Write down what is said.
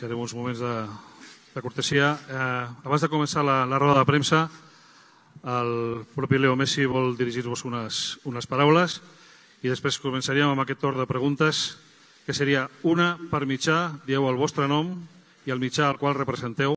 Deixarem uns moments de cortesia. Abans de començar la roda de premsa, el propi Leo Messi vol dirigir-vos unes paraules i després començaríem amb aquest torn de preguntes, que seria una per mitjà, dieu el vostre nom i el mitjà al qual representeu.